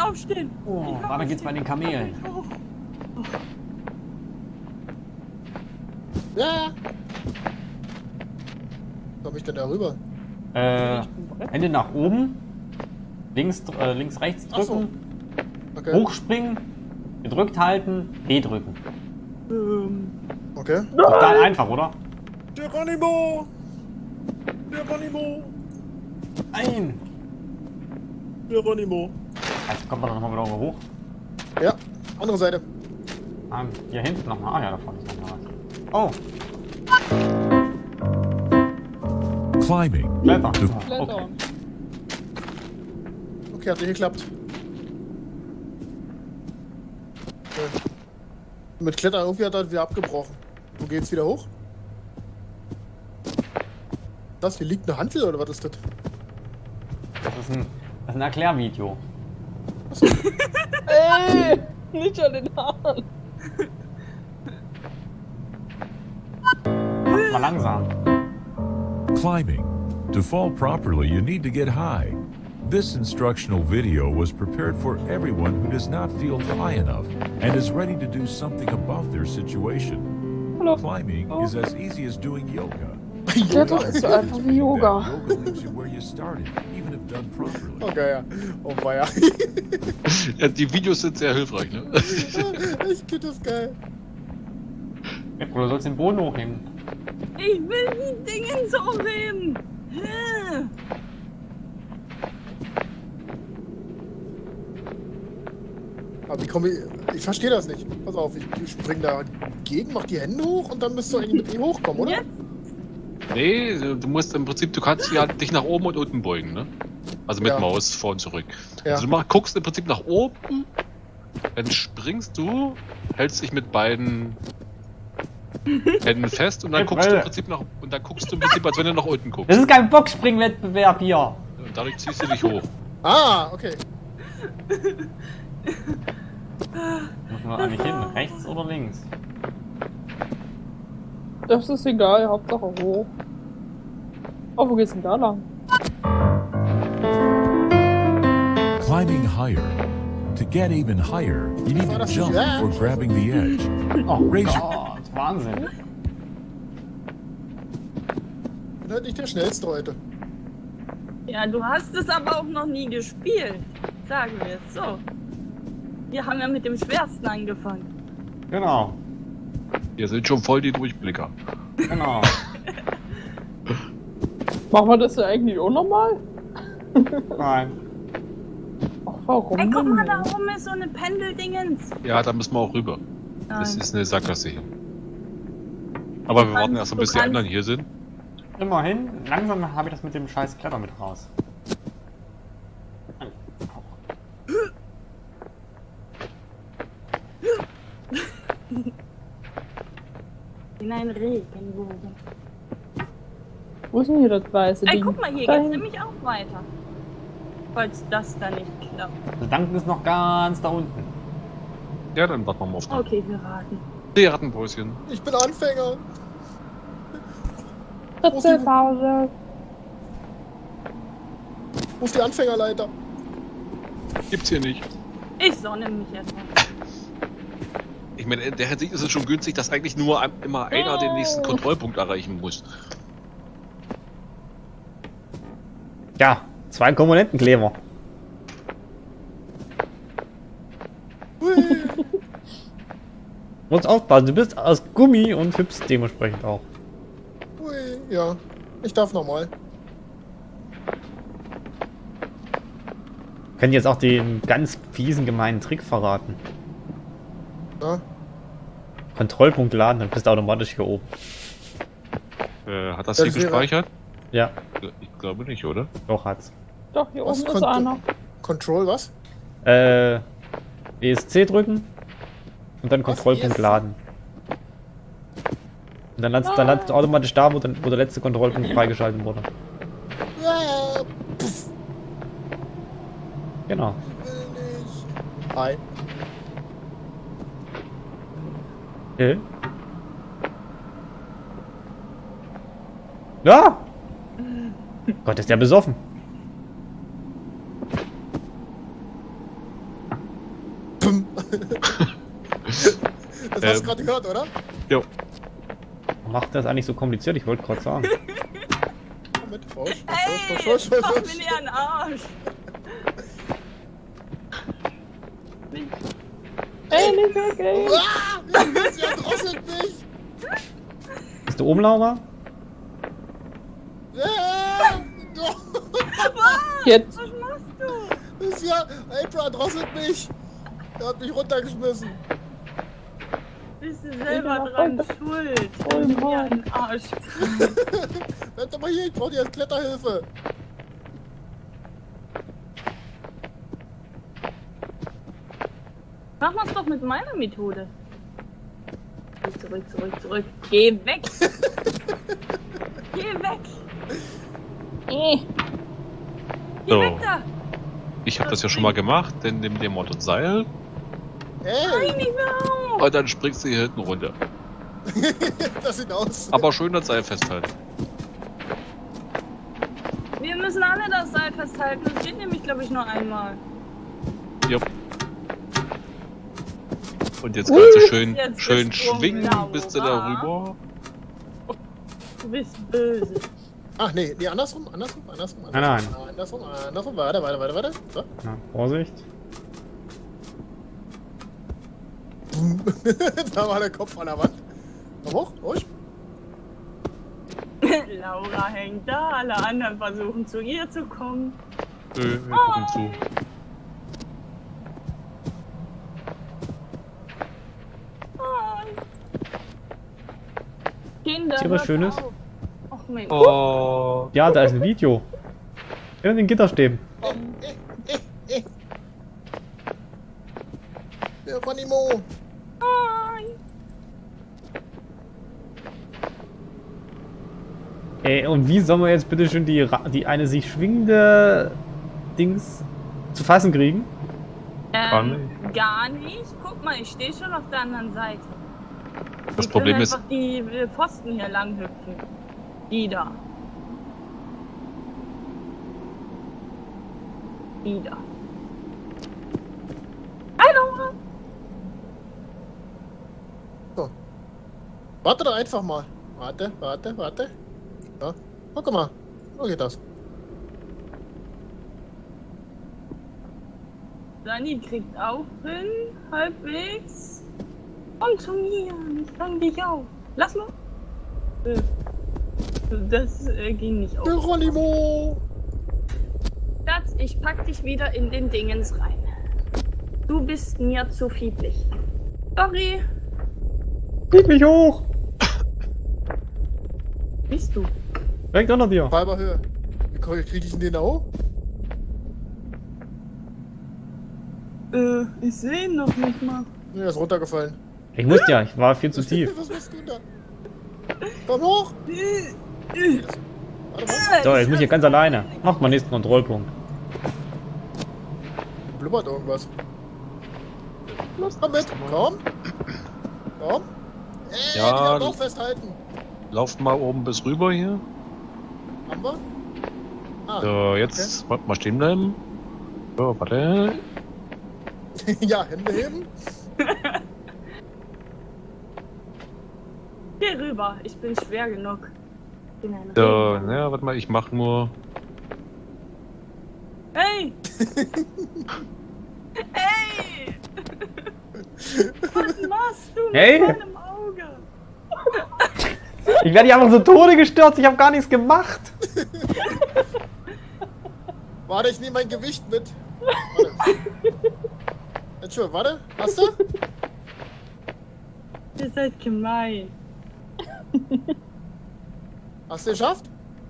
aufstehen. Oh, weiter geht's bei den Kamelen. Ja. Komm ich denn da rüber? Hände nach oben. Links, rechts Ach so. drücken. Okay. Hochspringen. Gedrückt halten. E drücken. Okay. Total einfach, oder? Geronimo! Geronimo! Nein! Geronimo! Jetzt kommt man doch nochmal wieder hoch. Ja, andere Seite. Ah, hier hinten nochmal. Ah ja, da vorne ist noch was. Oh! Climbing. Klettern. The Okay. Okay, hat nicht geklappt. Okay. Mit Klettern irgendwie hat er wieder abgebrochen. Wo geht's wieder hoch? Das, hier liegt eine Hantel oder was ist das? Das ist ein Erklärvideo. Ey, nicht an den Haaren. Macht mal langsam. climbing. To fall properly, you need to get high. This instructional video was prepared for everyone who does not feel high enough and is ready to do something about their situation. Hallo. Climbing is as easy as doing yoga. Klettern ist so einfach wie Yoga. Yoga leaves you where you started, even if done properly. Okay, ja. Oh, weia. Ja, die Videos sind sehr hilfreich, ne? Ich finde das geil. Ja, du sollst den Boden hochheben. Ich will die Dinge so hochheben. Hä? Aber wie komme ich. Ich verstehe das nicht. Pass auf, ich spring da gegen, mach die Hände hoch und dann müsst du eigentlich mit ihm hochkommen, oder? Jetzt? Nee, du musst im Prinzip, du kannst ja dich nach oben und unten beugen, ne? Also mit Ja. Maus vor und zurück. Ja. Also du guckst im Prinzip nach oben, dann springst du, hältst dich mit beiden Händen fest und dann guckst du im Prinzip als wenn du nach unten guckst. Das ist kein Boxspringwettbewerb hier. Und dadurch ziehst du dich hoch. Ah, okay. Muss man eigentlich hin? Rechts oder links? Das ist egal, Hauptsache hoch. Oh, wo geht's denn da lang? Climbing higher. To get even higher, you need to jump before grabbing the edge. Oh Raise your Gott, Wahnsinn. Ich bin halt nicht der Schnellste heute. Ja, du hast es aber auch noch nie gespielt. Sagen wir es so. Wir haben ja mit dem Schwersten angefangen. Genau, Wir sind schon voll die Durchblicker. genau. Machen wir das ja eigentlich auch nochmal? Nein. Ach, warum? Ey, guck denn mal, da nicht? oben ist so eine Pendeldingens. Ja, da müssen wir auch rüber. Das Nein. ist eine Sackgasse hier. Aber wir warten erst, bis die anderen hier sind. Immerhin, langsam habe ich das mit dem scheiß Kletter mit raus. In einen Regenbogen. Wo ist denn hier das weiße Ey, Ding? guck mal, hier Da geht's hinten. nämlich auch weiter. Falls das da nicht klappt. Das Danken ist noch ganz da unten. Ja, dann warten wir mal auf den. Okay, wir raten. Die Rattenpäuschen. Ich bin Anfänger. Ritzelpause. Wo ist die Anfängerleiter? Gibt's hier nicht. Ich sonne mich erstmal. Ich meine, in der Hinsicht ist es schon günstig, dass eigentlich nur immer einer den nächsten Kontrollpunkt erreichen muss. Ja, 2 Komponentenkleber. Hui. Muss aufpassen, du bist aus Gummi und hüpfst dementsprechend auch. Hui. Ja, ich darf nochmal. Können jetzt auch den ganz fiesen, gemeinen Trick verraten. Ja. Kontrollpunkt laden, dann bist du automatisch hier oben. Hat das Ja, hier das wäre- gespeichert? Ja, Ich glaube nicht, oder? doch hat's. Doch, hier Was oben ist konnte- einer. Control was? ESC drücken und dann Kontrollpunkt Yes. laden. Und dann landest du automatisch da, wo der letzte Kontrollpunkt freigeschaltet wurde. Ja, pff, Genau. will nicht. Hi. Okay. Ja! Gott, ist der besoffen. Das hast du gerade gehört, oder? Jo. Macht das eigentlich so kompliziert? Ich wollte gerade sagen. Komm mit, Rausch, Ey, mach mir nicht an den Arsch. Ey, nicht weg, ey. Sie erdrosselt mich! Bist du oben, Laura? Doch! Jetzt. Was machst du? Das ist ja... April erdrosselt mich! Er hat mich runtergeschmissen. Bist du selber bin dran auch schuld? Oh Wenn du mir Mann. an den Arsch. Bleib doch mal hier, ich brauche dir jetzt Kletterhilfe. Mach mal's doch mit meiner Methode. Zurück. Geh weg! Geh weg! Geh So. weg da! Ich habe das ja schon mal gemacht, denn nimm dir Mord und Seil Ey, Nein, nicht mehr auf! und dann springst du hier hinten runter. das sieht aus. Aber schön das Seil festhalten. Wir müssen alle das Seil festhalten. Das geht nämlich, glaube ich, nur einmal. Jupp. Und jetzt kannst du schön, Jetzt schön gesprungen, schwingen, Laura. bist du darüber. Du bist böse. Ach nee, andersrum. Nein. Andersrum, warte. So. Na, Vorsicht. Da war der Kopf an der Wand. Komm hoch, ruhig. Laura hängt da, alle anderen versuchen zu ihr zu kommen. Wir gucken zu. Hi. Kinder, Ist hier was hört Schönes? auf. Ach Mensch. Oh, Ja, da ist ein Video. In den Gitterstäben. Der Ronimo. Hi. Ey, und wie sollen wir jetzt bitte schon die eine sich schwingende Dings zu fassen kriegen? Gar Gar nicht. Guck mal, ich stehe schon auf der anderen Seite. das Wir Problem können ist, einfach die Pfosten hier lang hüpfen. Die da. Die da. Hallo! So. Warte doch einfach mal. Warte. Ja. Guck mal. So geht das. Dani kriegt auch hin, halbwegs. Komm zu mir, ich fang dich auf. Lass mal. Das ging nicht Der auf. Ronimo. Schatz, ich pack dich wieder in den Dingens rein. Du bist mir zu fieblich. Sorry. Krieg mich hoch! Bist du? Direkt unter dir. Halber Höhe. Wie krieg ich denn den da hoch? Ich sehe ihn noch nicht mal. Nee, er ist runtergefallen. Ich musste ja, ich war viel zu tief. Was machst du da? Komm hoch. Warte mal. So, jetzt muss ich hier ganz alleine. Mach mal nächsten Kontrollpunkt. Blubbert irgendwas. Komm mit. Komm. Ey, Ja, die darf auch festhalten. lauf mal oben bis rüber hier. Haben wir? Ah, So, jetzt mal stehen bleiben. So, warte. okay. Ja, Hände heben. Geh rüber, ich bin schwer genug. Bin ein So, Regen. naja, warte mal, ich mach nur. Hey! Hey! Was machst du mit Hey! meinem Auge? Ich werde hier einfach so Tode gestürzt, ich habe gar nichts gemacht. Warte, ich nehme mein Gewicht mit. Warte. Jetzt schon, warte. Hast du? Ihr seid gemein. Hast du geschafft?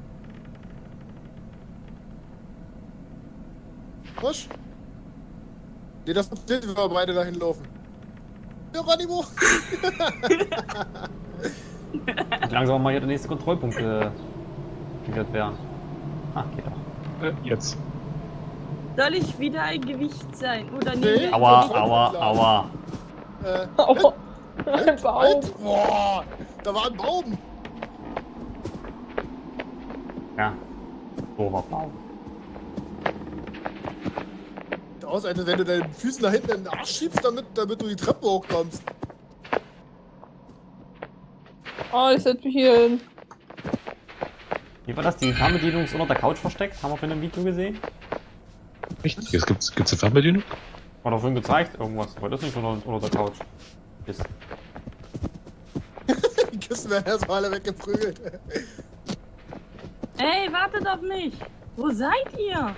Husch. Nee, das funktioniert, wenn wir beide dahin laufen. Ja, Ronimo. Langsam mal hier der nächste Kontrollpunkt wird werden. Ach, geht doch. Jetzt. Soll ich wieder ein Gewicht sein? Oder Nee. nicht? Aua. Oh, Halt, Baum. halt. Boah, da war ein Baum. Ja. Doofer Baum. aus, als wenn du deine Füße nach hinten in den Arsch schiebst, damit du die Treppe hochkommst. Oh, ich setze mich hier hin. Wie war das? Die Fernbedienung ist unter der Couch versteckt? Haben wir vorhin im Video gesehen? Echt? Jetzt gibt's eine Fernbedienung? War doch vorhin gezeigt, irgendwas. War das nicht unter der Couch? Ist. Die Kisten werden erstmal alle weggeprügelt. Ey, wartet auf mich. Wo seid ihr?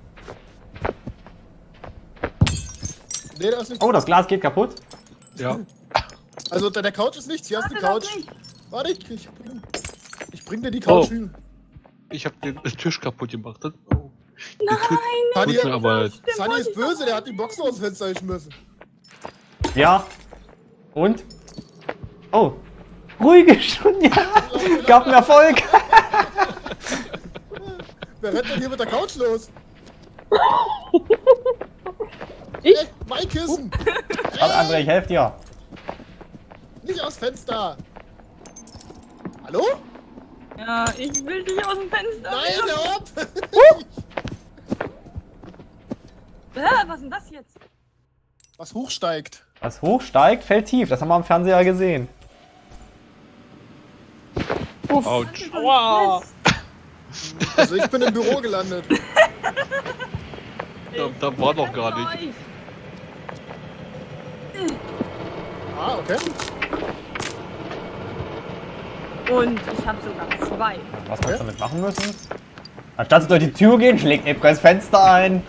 Nee, da ist nichts. Oh, das Glas geht kaputt. Ja. Also unter der Couch ist nichts, hier hast du die Wartet auf Couch. mich. Warte, ich bring dir die Couch Oh. hin. Ich hab den Tisch kaputt gemacht. Oh. Nein, Sunny, Tut mir aber Sunny ist böse, der hat die Boxen aus dem Fenster geschmissen. Ja. Und? Oh. Ruhige Stunde. Ja. Gab einen Erfolg. Wer rennt denn hier mit der Couch los? Ich? Ey, mein Kissen! Warte, André, ich helfe dir. Nicht aus Fenster! Hallo? Ja, ich will dich aus dem Fenster. Nein, hör ab! Was ist denn das jetzt? Was hochsteigt. Was hochsteigt, fällt tief. Das haben wir am Fernseher gesehen. Autsch. Aua. Also ich bin im Büro gelandet. Da war doch gar nicht. nicht. Ah, okay. Und ich habe sogar 2. Was wir jetzt damit machen müssen? Anstatt sie durch die Tür gehen, schlägt Ebra das Fenster ein.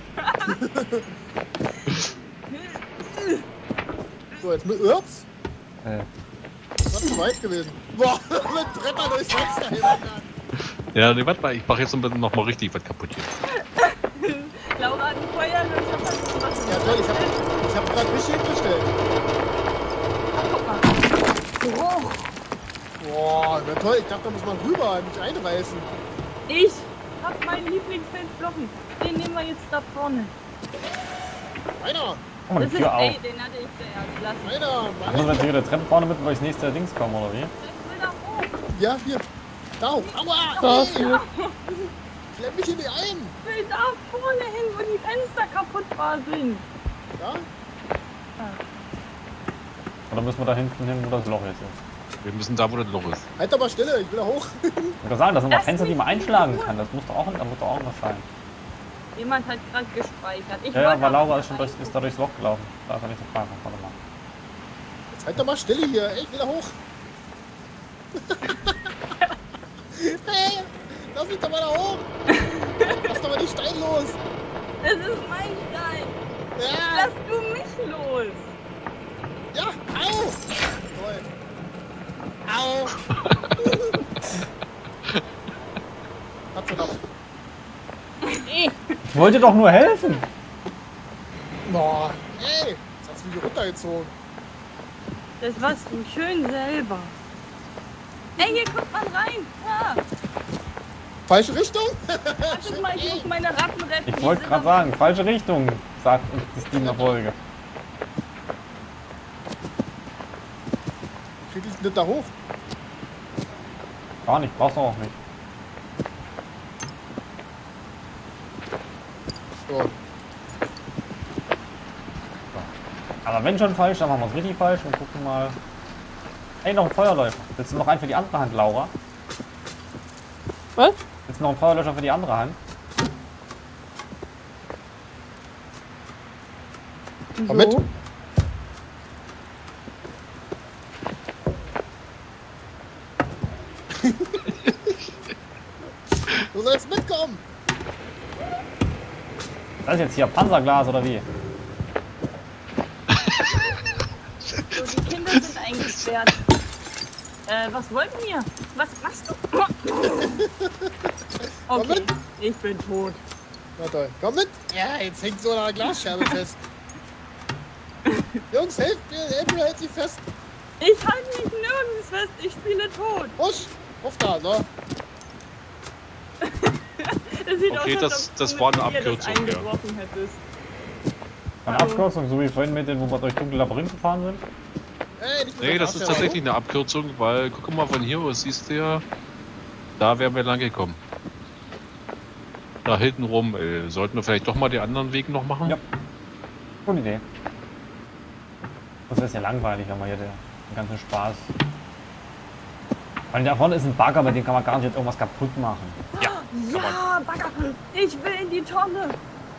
So, jetzt mit Ups. Das war zu weit gewesen. Boah, mit Brettern durchs Fenster hin. Ja, nee, warte mal, ich mach jetzt noch mal richtig was kaputt hier. Laura hat ein Feuerlöscher gemacht. Ja toll, ich hab gerade richtig hingestellt. Guck mal. Geruch. Boah, na toll, ich dachte, da muss man rüber, nicht einreißen. Ich hab meinen Lieblingsfeldblocken. Den nehmen wir jetzt da vorne. Meiner, Oh, die Das ist, Tür auf. ey, den hatte ich zuerst. Lass mich. meiner, Muss man jetzt hier der Treppe vorne mit, weil ich das nächste Dings komme, oder wie? Ich will da hoch. Ja, hier. Da hoch. Aua! Da ey, ist hier. Klemm mich hier nicht ein. Ich will da vorne hin, wo die Fenster kaputtbar sind. Ja? Oder müssen wir da hinten hin, wo das Loch jetzt ist? Wir müssen da, wo das Loch ist. Halt doch mal Stille, ich will da hoch. Ich würde sagen, das sind noch Lass Fenster, die mich man in einschlagen Ruhe. kann. Das muss doch auch, da muss doch auch was sein. Jemand hat gerade gespeichert. Ich Ja, wollte aber auch Laura nicht ist schon rein. ist da durchs Loch gelaufen. Da ist er nicht so frei. Warte mal. Jetzt halt doch mal Stille hier, ey, ich will da hoch. Hey, lass mich doch mal da hoch. Lass doch mal die Stein los. Das ist mein Stein. Ja, Lass du mich los. ja, au. Toll. Au. Hat's noch. Ich wollte doch nur helfen. Boah, ey, jetzt hast du mich hier runtergezogen. Das warst du schön selber. Ey, hier kommt man rein. Ah, Falsche Richtung? warte mal, ich muss meine Ratten retten. Ich Die wollte sind gerade aber- sagen, falsche Richtung, sagt uns das Team der Folge. Krieg ich nicht da hoch? Gar nicht, brauchst du auch nicht. So. Aber wenn schon falsch, dann machen wir es richtig falsch und gucken mal. Ey, noch ein Feuerlöscher. Willst du noch einen für die andere Hand, Laura? Was? Willst du noch einen Feuerlöscher für die andere Hand? Komm mit. So. Du sollst mitkommen. Das ist jetzt hier Panzerglas oder wie? So, die Kinder sind eingesperrt. Was wollten wir? Was machst du? Okay, mit. ich bin tot. Na toll. Komm mit. Ja, jetzt hängt so an einer Glasscherbe fest. Jungs, helft mir. April hält sie fest. Ich halte mich nirgends fest, ich spiele tot. Husch. Auf da, so. Das sieht Okay, aus, als ob das du war eine mit mir das Abkürzung, ja. eingebrochen hättest. Eine Hallo. Abkürzung, so wie vorhin mit den, wo wir durch dunkle Labyrinth gefahren sind? Ey, nicht mit Nee, der das ist Glasscherbe. tatsächlich eine Abkürzung, weil, guck mal von hier aus, siehst du ja, da wären wir lang gekommen. Da hinten rum, sollten wir vielleicht doch mal den anderen Weg noch machen? Ja. Gute Idee. Das ist ja langweilig, wenn man hier den ganzen Spaß. Weil da vorne ist ein Bagger, bei dem kann man gar nicht jetzt irgendwas kaputt machen. Ja, Ja, Bagger, ich will in die Tonne.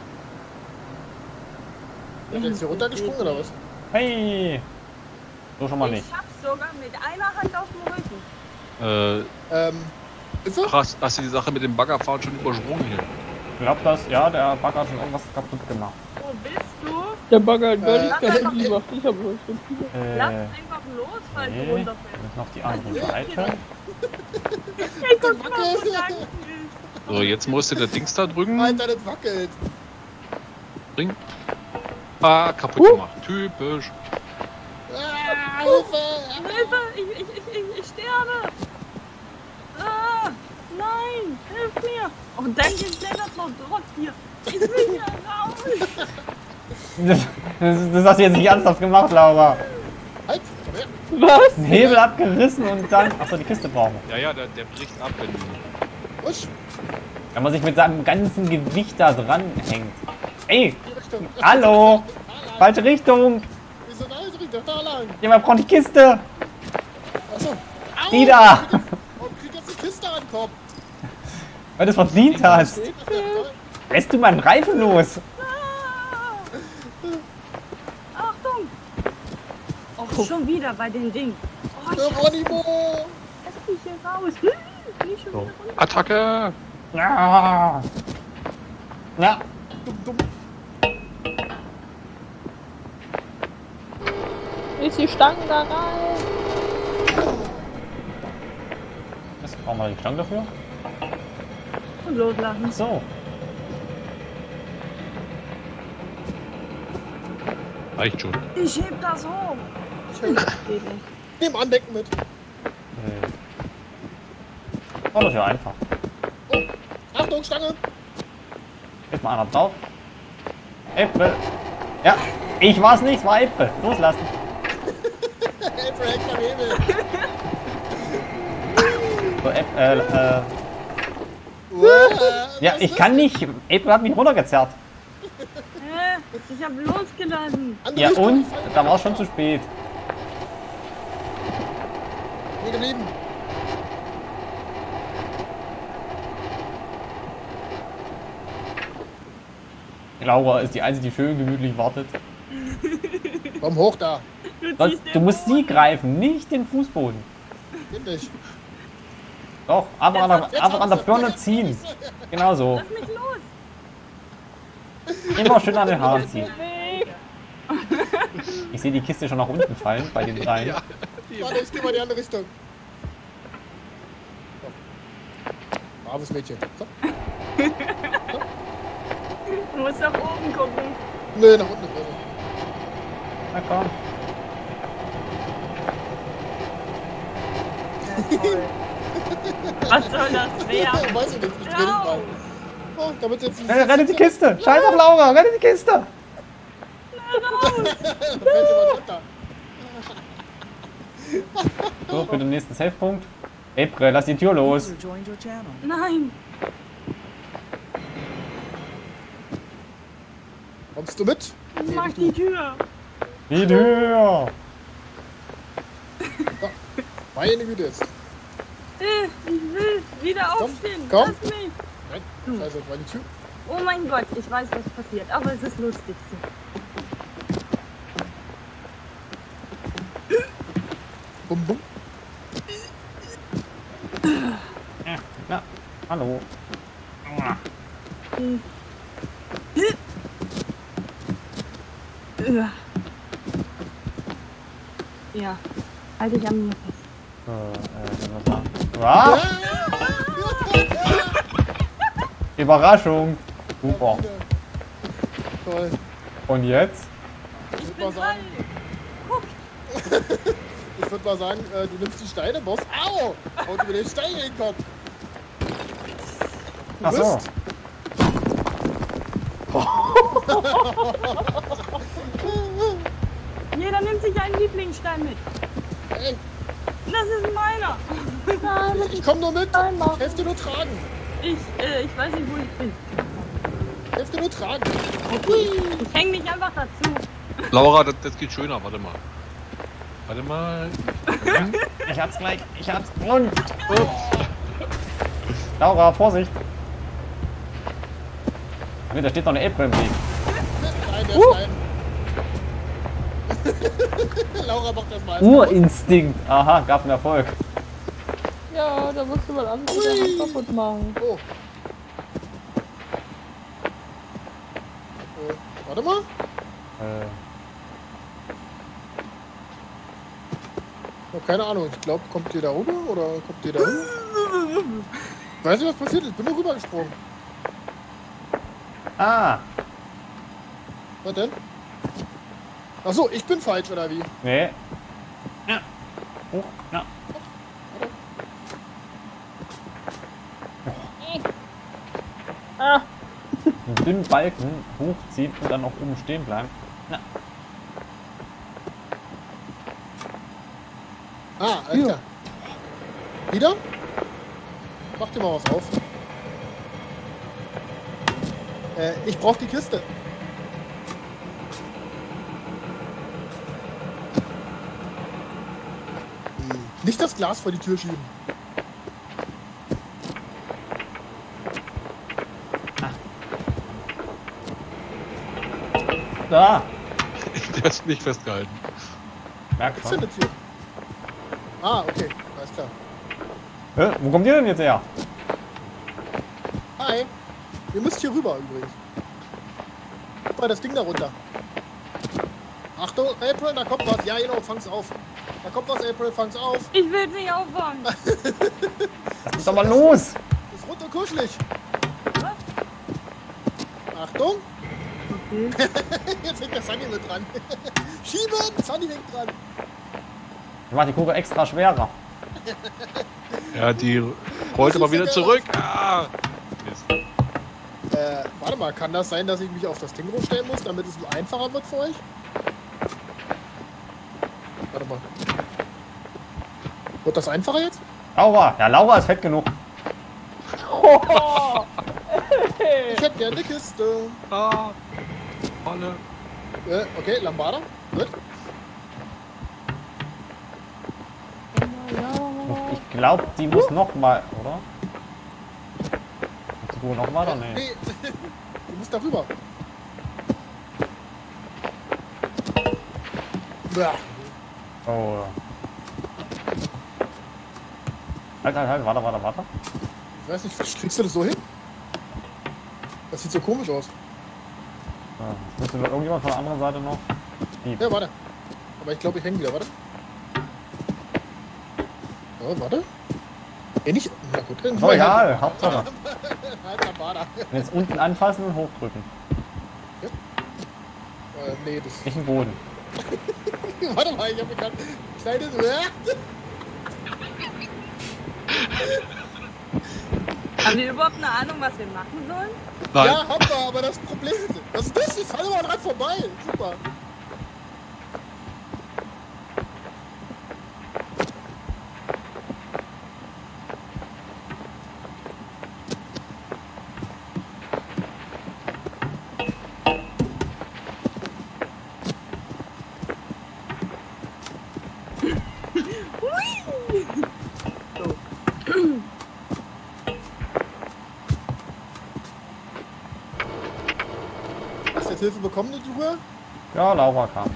Ist der jetzt hier runtergesprungen oder was? Hey! So schon mal nicht. Ich schaff's sogar mit einer Hand auf dem Rücken. Ist so? Ach, hast du die Sache mit dem Baggerfahren schon übersprungen hier? Ich glaube, dass, ja, der Bagger hat schon irgendwas kaputt gemacht. Wo bist du? Der Bagger hat gar nicht lass kaputt einfach- gemacht. Ich hab was von Lass einfach los, falls du Nee, runterfällst. jetzt noch die andere Seite. Ich guck mal, wo lang ist. So, jetzt musst du der Dings da drücken. Alter, das wackelt. Bring. Ah, kaputt gemacht. Typisch. Ah, Hilfe! Hilfe, ich sterbe. Ah, nein, hilf mir. Oh, dann geht der noch drauf hier. Ich will hier raus. Das hast du jetzt nicht ernsthaft gemacht, Laura. Halt! Komm her! Was? Den Hebel abgerissen und dann. Achso, die Kiste brauchen wir. Ja, der bricht ab, wenn du. Husch! Wenn man sich mit seinem ganzen Gewicht da dran hängt. Ey, Die Richtung. hallo! Da lang. Falsche Richtung! Wieso da ist Richtung? Da lang. Jemand braucht die Kiste! Achso. Au! Die da! Warum kriegt jetzt die Kiste an den Kopf? Weil du es verdient hast! Lässt du meinen Reifen los? Achtung. Oh, schon wieder bei den Dingen. Oh, ich Geronimo! lass mich hier raus. Nicht schon So. wieder runter. Attacke! Ja! Ja! Dumm, dumm. Ist die Stangen da rein? Was brauchen wir die Stange dafür? Und loslassen. So. Reicht schon. Ich heb das hoch. Schön. Geht nicht. Nimm Andecken mit. Oh, das ist ja einfach. Oh. Achtung, Stange! Jetzt mal einer drauf. Äpfel. Ja, ich war's nicht, es war Äpfel. Loslassen. Äpfel hängt am Hebel. So, ja, Was ich ist kann das? nicht. Äpfel hat mich runtergezerrt. Ich hab losgelassen. Andere Ja Richtung. und? Da war es schon zu spät. Hier geblieben. Laura ist die Einzige, die schön gemütlich wartet. Komm hoch da. Du musst sie greifen, nicht den Fußboden. Geht nicht. Doch, einfach an der Birne Jetzt ziehen. Genau so. Lass mich los. Immer schön an den Haaren ziehen. Ich sehe die Kiste schon nach unten fallen bei den dreien. Ja. Warte, ich geh mal in die andere Richtung. So. Braves Mädchen. So. Du musst nach oben gucken. Nö, nach unten. Also. Na komm. Was soll das werden? Weiß ich nicht, ich dreh dich mal. Oh, damit jetzt Rettet die Kiste! Scheiß auf Laura! Rettet die Kiste! Da fällt jemand runter. So, für den nächsten Safe-Punkt. April, lass die Tür los. Nein. Kommst du mit? Mach die Tür. Die Tür! Meine Güte jetzt. Ich will wieder aufstehen. komm. Lass mich. Also, meine Tür. Oh mein Gott, ich weiß, was passiert, aber es ist lustig. Bum, bum. Na, hallo. Ja, halte ich an mir fest. Was? Überraschung. Super. Toll. Und jetzt? Ich würde mal sagen, du nimmst die Steine, Boss. Au! Und über den Stein in den Kopf. Du Ach so. bist- Jeder nimmt sich einen Lieblingsstein mit. Ey, Das ist meiner. ich komm nur mit. Ich helfe dir nur tragen. Ich weiß nicht, wo ich bin. Hälfte nur tragen. Ich häng mich einfach dazu. Laura, das geht schöner. Warte mal. Warte mal. Ich hab's gleich. Ich hab's. Und. Laura, Vorsicht. Nee, da steht noch eine April im Weg. Nein, der ist rein. Laura macht das mal. Urinstinkt. Aha, gab einen Erfolg. Ja, da musst du mal alles wieder kaputt machen. Oh. Warte mal. Ja, keine Ahnung, ich glaube, kommt ihr da rüber oder kommt ihr da hin? Weiß nicht, was passiert ist. Bin nur rübergesprungen. Ah. Was denn? Achso, ich bin falsch, oder wie? Nee. Ja. Hoch. Ja. Ah, Einen dünnen Balken hochziehen und dann auch oben stehen bleiben. Na. Ah, Alter. Wieder? Mach dir mal was auf. Ich brauch die Kiste. Nicht das Glas vor die Tür schieben. Da. Der ist nicht festgehalten. Merk Was ist denn schon. eine Tür? Ah, okay. Alles klar. Hä? Wo kommt ihr denn jetzt her? Hi. Ihr müsst hier rüber übrigens. Guck mal das Ding da runter. Achtung, April, da kommt was. Ja, genau, fang's auf. Da kommt was, April, fang's auf. Ich will nicht auffangen. Was ist doch mal los? Ist rund und kuschelig. Achtung. Jetzt hängt der Sunny mit dran. Schieben! Sunny hängt dran. Ich mach die Kugel extra schwerer. Ja, die wollte mal wieder zurück. Ah. Mist. Warte mal, kann das sein, dass ich mich auf das Ding rumstellen muss, damit es einfacher wird für euch? Warte mal. Wird das einfacher jetzt? Laura. Ja, Laura ist fett genug. Ich hätte gerne eine Kiste. Ah. Volle. Okay, Lambada. Gut. Ich glaube, die muss noch mal, oder? Muss die Kugel noch mal oder nee? Nee, du musst da rüber. Bäh. Oh. Halt, warte. Ich weiß nicht, kriegst du das so hin? Das sieht so komisch aus. Ja, jetzt müsste irgendjemand von der anderen Seite noch. Ja, warte. Aber ich glaube, ich hänge wieder, warte. Oh, warte. Nicht. Na gut, dann Oh, egal, Hauptsache. Halt Lambada. Jetzt unten anfassen und hochdrücken. Nee, das. Nicht im Boden. Warte mal, ich habe gerade ein kleines. Haben wir überhaupt eine Ahnung, was wir machen sollen? Nein. Ja, haben wir, aber das Problem ist. Was ist das? Ich falle mal dran vorbei. Super. Hast du jetzt Hilfe bekommen, du Tour? Ja, Laura kam.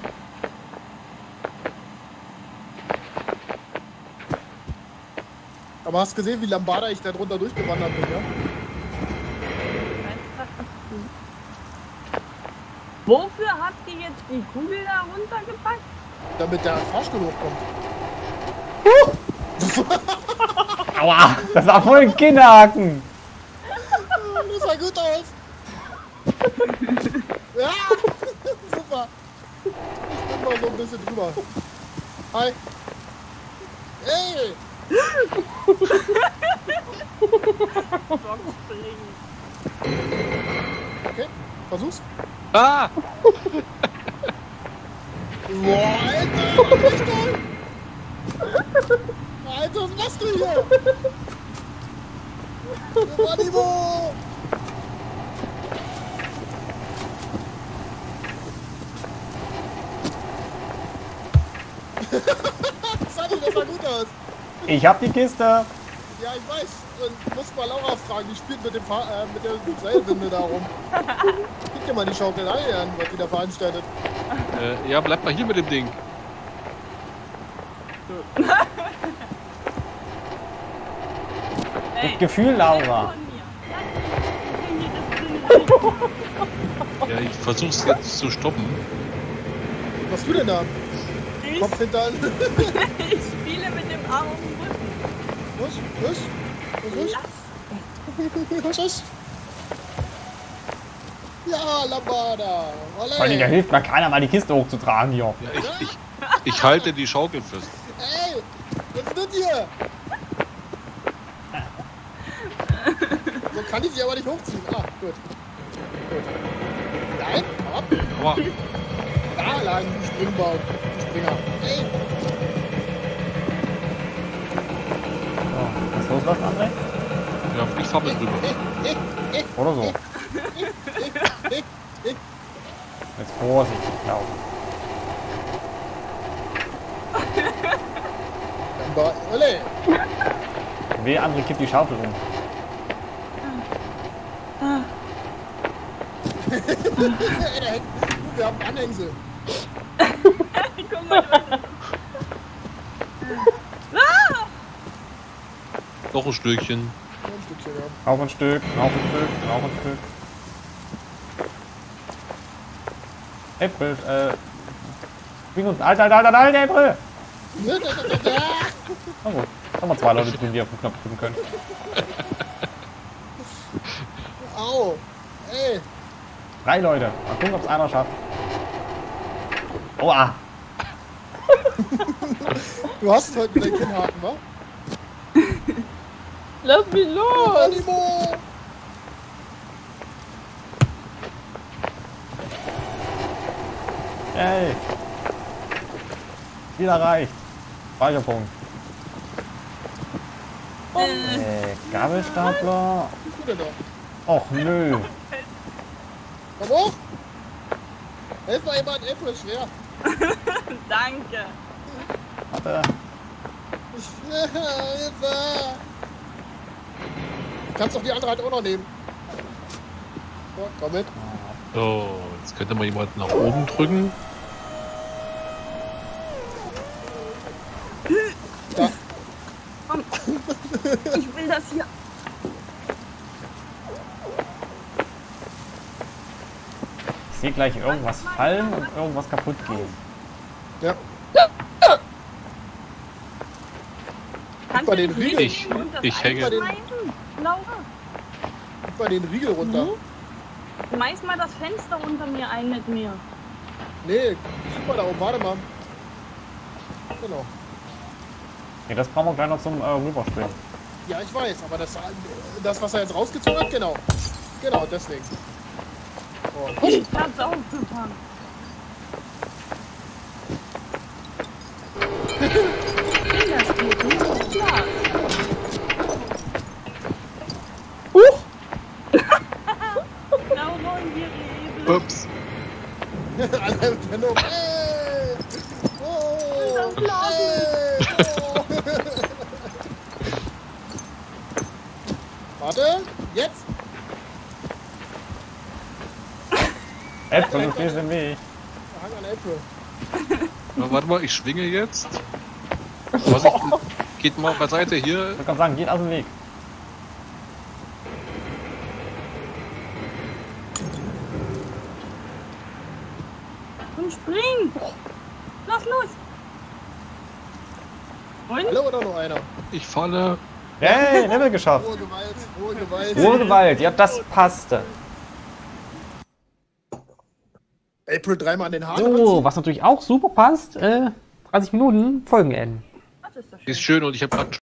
Aber hast gesehen, wie Lambada ich da drunter durchgewandert bin, ja? Wofür habt ihr jetzt die Kugel da runtergepackt? Damit der Fahrstuhl hochkommt. Aua, das war voll ein Kinnhaken. Das sah gut aus. Ja, super. Ich bin mal so ein bisschen drüber. Hi. Hey. Okay, versuch's. Ah. Boah, Alter, das ist toll. Alter, was machst du hier? Geronimo! Sadi, das sah gut aus. Ich hab die Kiste. Ja, ich weiß. Und muss mal Laura fragen, die spielt mit der Seilwinde da rum. Gib dir mal die Schaukelei an, was die da veranstaltet. Ja, bleib mal hier mit dem Ding. Mit Gefühl, Laura. Ja, ich versuch's jetzt zu stoppen. Was machst du denn da? Kopf hinter an. Ich spiele mit dem Arm um den Rücken. Husch, husch, husch, husch, husch. Ja, Lambada. Vor allem, da hilft mir keiner mal die Kiste hochzutragen hier. Ja, ich halte die Schaukel fest. Ey, was ist das hier? So kann ich sie aber nicht hochziehen. Ah, gut. Nein, ab. Aua. Da lang, du Springbaum. Springer. Ey. So, was losläuft, André? Ja, ich fahr mit drüber. Oder so. Jetzt vorsichtig laufen. Ole. Weh, André kippt die Schaufel um. Ey, da hängt. Wir haben Anhängsel. Guck mal, Noch ein Stückchen. Ein Stückchen, ja. Auf ein Stück, auf ein Stück, auf ein Stück. April, spring uns. Alter, April! Na gut, haben wir 2 Leute drin, die auf den Knopf drücken können. Au. Ey. 3 Leute. Mal gucken, ob es einer schafft. Oha! Du hast heute mit deinem Kinnhaken, wa? Lass mich los! Animo! Ey! Wieder reicht. Speicherpunkt. Gabelstapler. Was ist du denn da? Och nö. Komm hoch! Helf mal jemand, Apple ist schwer. danke. Warte. Hilfe! Du kannst doch die andere Hand auch noch nehmen. So, komm mit. So, jetzt könnte mal jemand nach oben drücken. Da. Komm. Ich will das hier. Ich sehe gleich irgendwas fallen und irgendwas kaputt gehen. Ja. Kannst bei du den nicht Riegeln. mitnehmen und das Ich hänge. einschneiden, Laura? Gib mal den Riegel runter. Schmeiß mal das Fenster unter mir ein mit mir. Nee, guck mal da oben, warte mal. Genau. Okay, das brauchen wir gleich noch zum Rüberspringen. Ja, ich weiß, aber das, was er jetzt rausgezogen hat, genau. Genau, deswegen. Oh. Ich hab's aufgefangen. Das geht nicht klar. Laura und die Rebe. Ups. Alle Trennung. Hey! Oh! Das Glas. Hey! Oh! Warte, jetzt! Äpfel, du stehst im Weg. Hang an Apple. Na, warte mal, ich schwinge jetzt. Vorsicht, geht mal beiseite hier. Ich kann sagen, geht aus dem Weg. Und spring! Lass los! Und? Alle oder nur einer? Ich falle. Hey, Level geschafft. Hohe Gewalt, hohe Gewalt. Hohe Gewalt, ja, das passte. April dreimal an den Haaren. So, was natürlich auch super passt, 30 Minuten Folgenende. Das ist doch schön. Ist schön und ich habe